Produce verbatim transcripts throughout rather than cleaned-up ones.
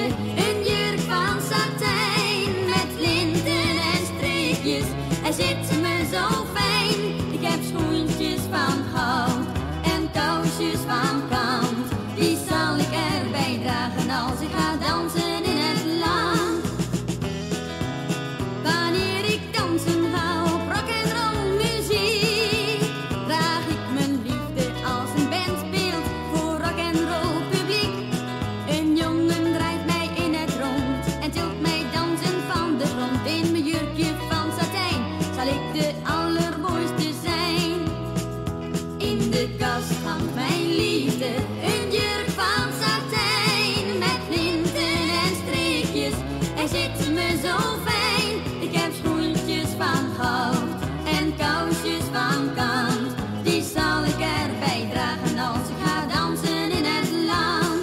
een jurk van satijn met linten en streepjes. Hij zit me zo fijn. Ik heb schoentjes van goud en kousjes van kant. Die zal ik erbij dragen als ik ga dansen in het land. Wanneer ik dansen ga op rock'n'roll muziek, draag ik mijn liefde als een band speelt voor rock'n'roll publiek. Een jongen draait mij in het rond en tilt mij dansen van de grond. In mijn jurkje van satijn zal ik de allermooiste zijn. In de kast hangt mijn liefde, een jurk van satijn met linten en streepjes. Hij zit me zo fijn. Ik heb schoentjes van goud en kousjes van kant. Die zal ik erbij dragen als ik ga dansen in het land.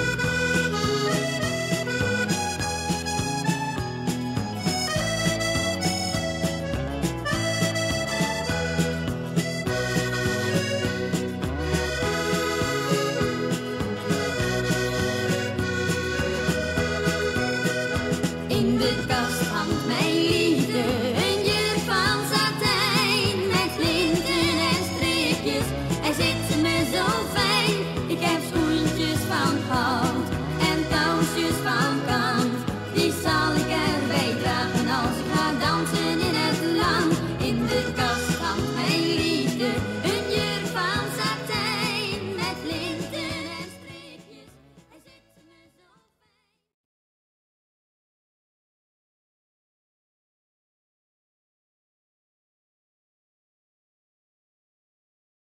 In de kast hangt mijn liefde, een jurk van satijn met linten en streepjes. Hij zit me zo fijn. Ik heb schoentjes van goud en kousjes van kant. Die zal ik erbij dragen als ik ga dansen in het land. In de